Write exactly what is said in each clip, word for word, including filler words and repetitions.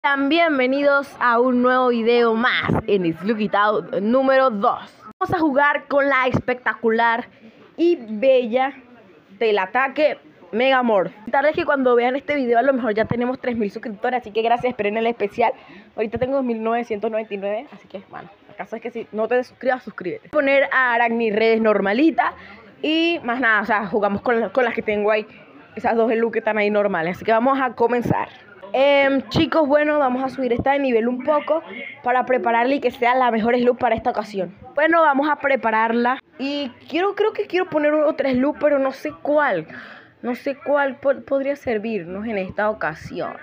Sean bienvenidos a un nuevo video más en Slook It Out número dos. Vamos a jugar con la espectacular y bella del ataque Mega Morph. Tal vez que cuando vean este video a lo mejor ya tenemos tres mil suscriptores, así que gracias, esperen el especial. Ahorita tengo dos mil novecientos noventa y nueve, así que bueno, el caso es que si no te suscribas, suscríbete. Poner a Aracniredes normalita y más nada, o sea, jugamos con, con las que tengo ahí, esas dos Slug que están ahí normales, así que vamos a comenzar. Eh, chicos, bueno, vamos a subir esta de nivel un poco para prepararla y que sea la mejor Slug para esta ocasión. Bueno, vamos a prepararla y quiero, creo que quiero poner otra Slug, pero no sé cuál. No sé cuál po podría servirnos en esta ocasión.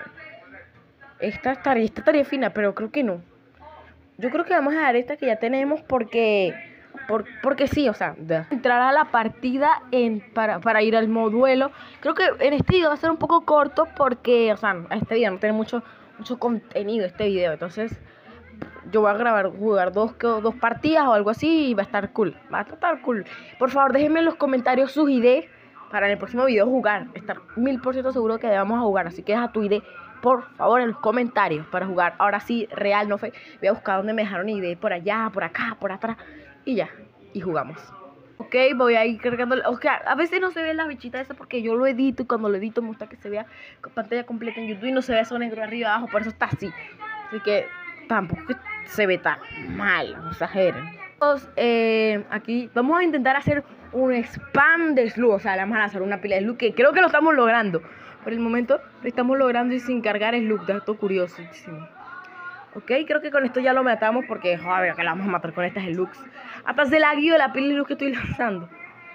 Esta estaría, esta estaría fina, pero creo que no. Yo creo que vamos a dar esta que ya tenemos porque... Por, porque sí, o sea, de entrar a la partida en, para, para ir al modo duelo. Creo que en este video va a ser un poco corto porque, o sea, este video no tiene mucho, mucho contenido este video. Entonces, yo voy a grabar, jugar dos, dos partidas o algo así y va a estar cool. Va a estar cool. Por favor, déjenme en los comentarios sus ideas para en el próximo video jugar. Estar mil por ciento seguro que vamos a jugar. Así que deja tu idea, por favor, en los comentarios para jugar. Ahora sí, real, no fe. Voy a buscar donde me dejaron ideas. Por allá, por acá, por atrás. Y ya, y jugamos. Ok, voy a ir cargando. O sea, a veces no se ve la bichita esa porque yo lo edito y cuando lo edito me gusta que se vea con pantalla completa en YouTube y no se ve eso negro arriba abajo, por eso está así. Así que tampoco se ve tan mal, no exageren. Entonces, eh, aquí vamos a intentar hacer un spam de Slug. O sea, le vamos a lanzar una pila de Slug que creo que lo estamos logrando. Por el momento lo estamos logrando y sin cargar Slug. Dato curiosísimo. Ok, creo que con esto ya lo matamos porque, joder, que la vamos a matar con estas Slugs. Hasta se la guío la pila de Slug que estoy lanzando.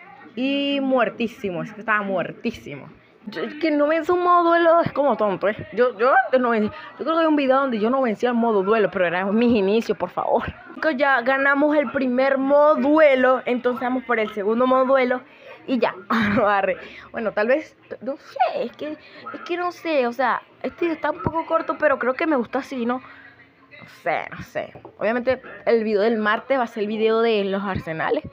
Y muertísimo, es que estaba muertísimo. Yo, es que no vencer un modo duelo es como tonto, ¿eh? Yo, yo antes no vencí. Yo creo que hay un video donde yo no vencía el modo duelo, pero eran mis inicios, por favor. Chicos, ya ganamos el primer modo duelo, entonces vamos por el segundo modo duelo. Y ya, bueno, tal vez, no sé, es que, es que no sé, o sea, este video está un poco corto, pero creo que me gusta así, ¿no? No sé, no sé. Obviamente el video del martes va a ser el video de los arsenales.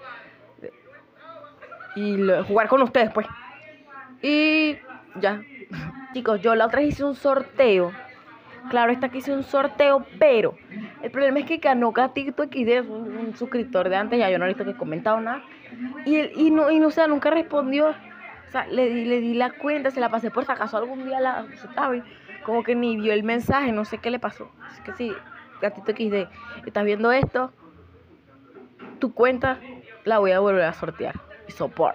Y lo, jugar con ustedes, pues. Y ya. Chicos, yo la otra vez hice un sorteo. Claro, esta que hice un sorteo, pero el problema es que ganó Gatito X D, un, un suscriptor de antes, ya yo no he visto que he comentado nada. Y, y no, y no, o sea, nunca respondió. O sea, le di, le di la cuenta, se la pasé por si acaso algún día la sabe, como que ni vio el mensaje, no sé qué le pasó. Así que sí, Gatito X D, estás viendo esto, tu cuenta la voy a volver a sortear. Y support.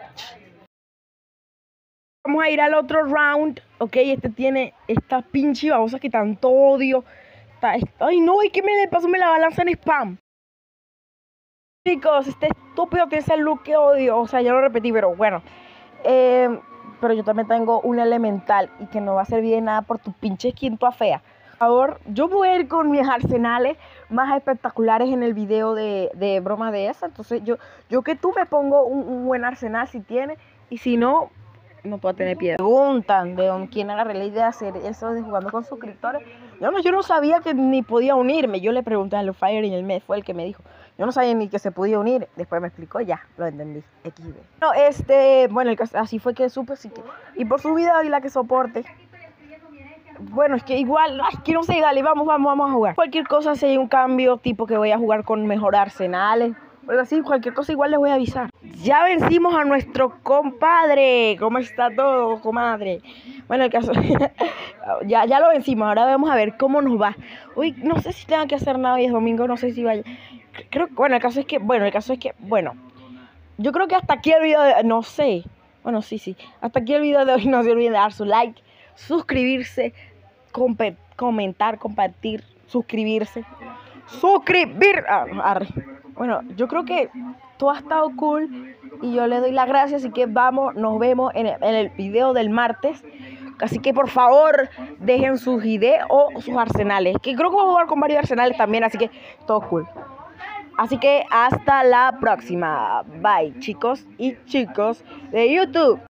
Vamos a ir al otro round. Ok, este tiene esta pinche babosa que tanto odio. Está, está, ay no, ¿y qué me le pasó? Me la balanza en spam. Chicos, este estúpido tiene ese look que odio. O sea, ya lo repetí, pero bueno. Eh, pero yo también tengo un elemental y que no va a servir de nada por tu pinche skin toda fea. Por favor, yo voy a ir con mis arsenales más espectaculares en el video de, de broma de esa. Entonces yo, yo que tú me pongo un, un buen arsenal si tienes. Y si no, no puedo tener piedra. Preguntan de don, quién agarré la idea de hacer eso de jugando con suscriptores. Yo no, yo no sabía que ni podía unirme. Yo le pregunté a los Fire y el mes fue el que me dijo. Yo no sabía ni que se podía unir. Después me explicó, ya, lo entendí. X D. No, este, bueno, el, así fue que supe, así que. Y por su video y la que soporte. Bueno, es que igual, ay, que no sé, dale, vamos, vamos, vamos a jugar. Cualquier cosa, si hay un cambio, tipo que voy a jugar con mejor arsenales, o algo así, cualquier cosa igual les voy a avisar. Ya vencimos a nuestro compadre. ¿Cómo está todo, comadre? Bueno, el caso, ya, ya lo vencimos, ahora vamos a ver cómo nos va. Uy, no sé si tenga que hacer nada, hoy es domingo, no sé si vaya. Creo que, bueno, el caso es que, bueno, el caso es que, bueno, yo creo que hasta aquí el video de, no sé, bueno, sí, sí, hasta aquí el video de hoy. No se olviden de dar su like, suscribirse, comentar, compartir, suscribirse, suscribir, ah, arre. Bueno, yo creo que todo ha estado cool y yo le doy las gracias, así que vamos, nos vemos en el, en el video del martes. Así que por favor dejen sus ideas o sus arsenales, que creo que voy a jugar con varios arsenales también, así que todo cool. Así que hasta la próxima. Bye, chicos y chicos de YouTube.